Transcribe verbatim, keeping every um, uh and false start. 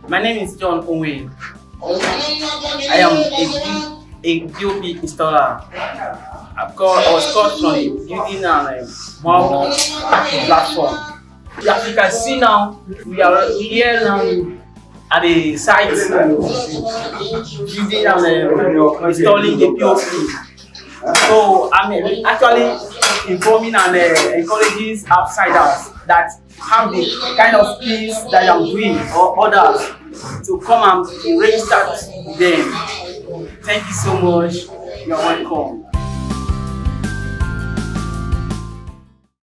My name is John Owen. I am a, a D O P installer. I've got, I was called from a building and a mobile platform. As you can see now, we are here now at the site building and uh, installing the P O P. So I'm actually informing and uh, encouraging outsiders that have the kind of skills that I'm doing or others to come and register them. Thank you so much. You're welcome.